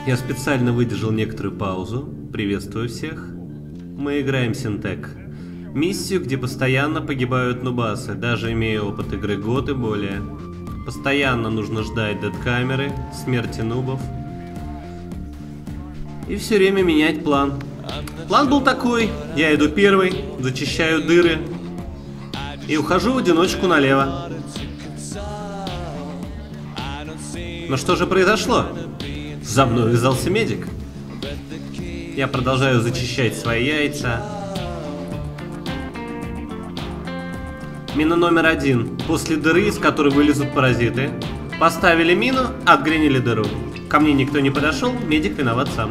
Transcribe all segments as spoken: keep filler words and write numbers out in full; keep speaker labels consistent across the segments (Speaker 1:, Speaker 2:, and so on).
Speaker 1: Я специально выдержал некоторую паузу. Приветствую всех. Мы играем Синтек. Миссию, где постоянно погибают нубасы, даже имея опыт игры год и более. Постоянно нужно ждать дедкамеры, смерти нубов. И все время менять план. План был такой. Я иду первый, зачищаю дыры. И ухожу в одиночку налево. Но что же произошло? За мной ввязался медик. Я продолжаю зачищать свои яйца. Мина номер один. После дыры, из которой вылезут паразиты. Поставили мину, отгренили дыру. Ко мне никто не подошел, медик виноват сам.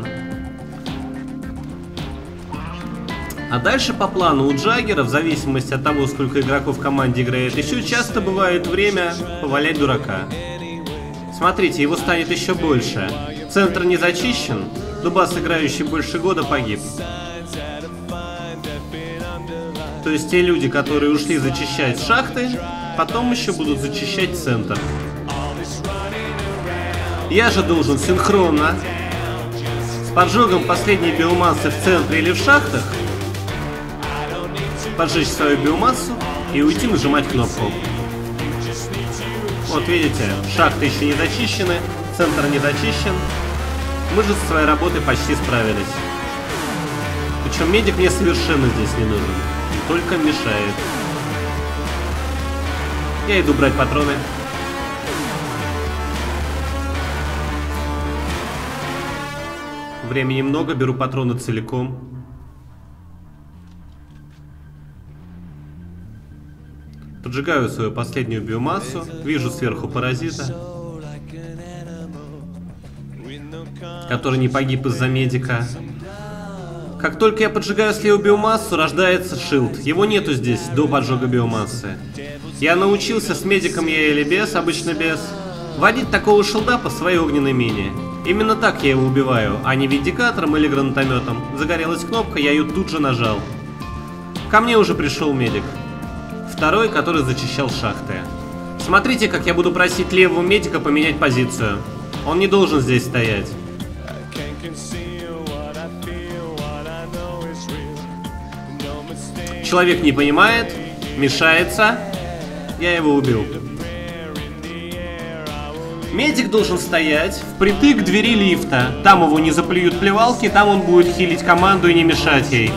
Speaker 1: А дальше по плану у Джаггера, в зависимости от того, сколько игроков в команде играет, еще часто бывает время повалять дурака. Смотрите, его станет еще больше. Центр не зачищен, нубас, играющий больше года, погиб. То есть те люди, которые ушли зачищать шахты, потом еще будут зачищать центр. Я же должен синхронно с поджогом последней биомассы в центре или в шахтах поджечь свою биомассу и уйти нажимать кнопку. Вот видите, шахты еще не зачищены, центр не зачищен. Мы же со своей работой почти справились. Причем медик мне совершенно здесь не нужен, только мешает. Я иду брать патроны. Времени много, беру патроны целиком. Поджигаю свою последнюю биомассу, вижу сверху паразита, который не погиб из-за медика. Как только я поджигаю слева биомассу, рождается шилд. Его нету здесь до поджога биомассы. Я научился с медиком, я или без, обычно без, водить такого шилда по своей огненной мине. Именно так я его убиваю, а не виндикатором или гранатометом. Загорелась кнопка, я ее тут же нажал. Ко мне уже пришел медик. Второй, который зачищал шахты. Смотрите, как я буду просить левого медика поменять позицию. Он не должен здесь стоять. Человек не понимает, мешается. Я его убил. Медик должен стоять впритык к двери лифта. Там его не заплюют плевалки, там он будет хилить команду и не мешать ей.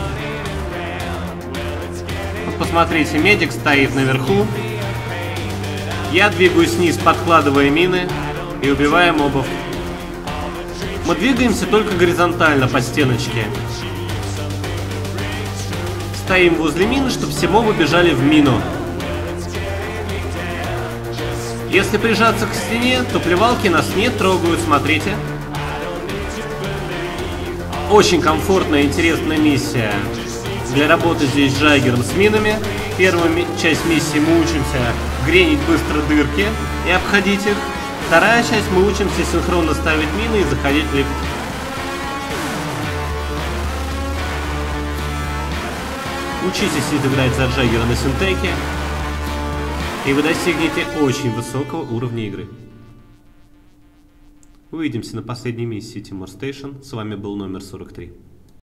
Speaker 1: Посмотрите, медик стоит наверху. Я двигаюсь вниз, подкладывая мины и убивая мобов. Мы двигаемся только горизонтально по стеночке. Стоим возле мины, чтобы все мобы бежали в мину. Если прижаться к стене, то плевалки нас не трогают, смотрите. Очень комфортная и интересная миссия. Для работы здесь с Джаггером с минами. Первую ми часть миссии мы учимся гренить быстро дырки и обходить их. Вторая часть мы учимся синхронно ставить мины и заходить в лифт. Учитесь играть за Джаггера на Синтеке, и вы достигнете очень высокого уровня игры. Увидимся на последней миссии Timor Station. С вами был номер сорок три.